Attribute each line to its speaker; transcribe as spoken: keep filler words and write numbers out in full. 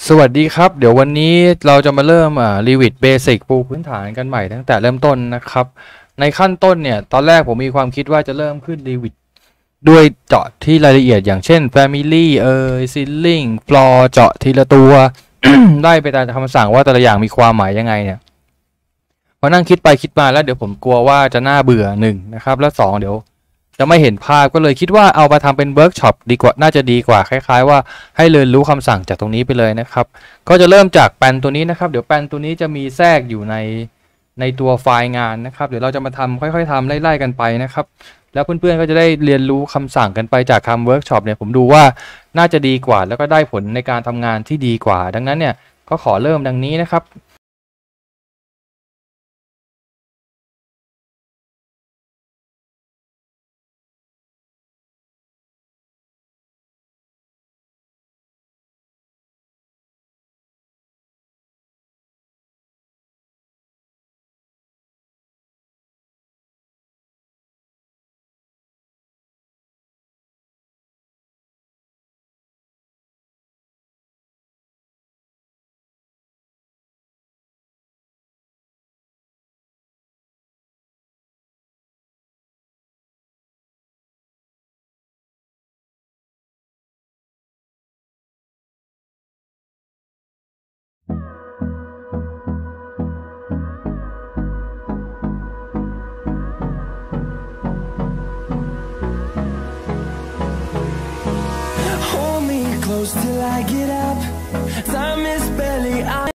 Speaker 1: สวัสดีครับเดี๋ยววันนี้เราจะมาเริ่มอ่า Revit Basic ปูพื้นฐานกันใหม่ตั้งแต่เริ่มต้นนะครับในขั้นต้นเนี่ยตอนแรกผมมีความคิดว่าจะเริ่มขึ้น Revit ด้วยเจาะที่รายละเอียดอย่างเช่น Family เอ่ย Ceiling Floor เจาะทีละตัว ได้ไปตามคำสั่งว่าแต่ละอย่างมีความหมายยังไงเนี่ยพอนั่งคิดไปคิดมาแล้วเดี๋ยวผมกลัวว่าจะน่าเบื่อหนึ่งนะครับแล้วสองเดี๋ยวจะไม่เห็นภาพก็เลยคิดว่าเอามาทำเป็นเวิร์กช็อปดีกว่าน่าจะดีกว่าคล้ายๆว่าให้เรียนรู้คำสั่งจากตรงนี้ไปเลยนะครับก็จะเริ่มจากแปลนตัวนี้นะครับเดี๋ยวแปลนตัวนี้จะมีแทรกอยู่ในในตัวไฟล์งานนะครับเดี๋ยวเราจะมาทำค่อยๆทำไล่ๆกันไปนะครับแล้วเพื่อนๆก็จะได้เรียนรู้คำสั่งกันไปจากคำเวิร์กช็อปเนี่ยผมดูว่าน่าจะดีกว่าแล้วก็ได้ผลในการทำงานที่ดีกว่าดังนั้นเนี่ยก็ขอเริ่มดังนี้นะครับ
Speaker 2: Hold me close till I get up. Time is barely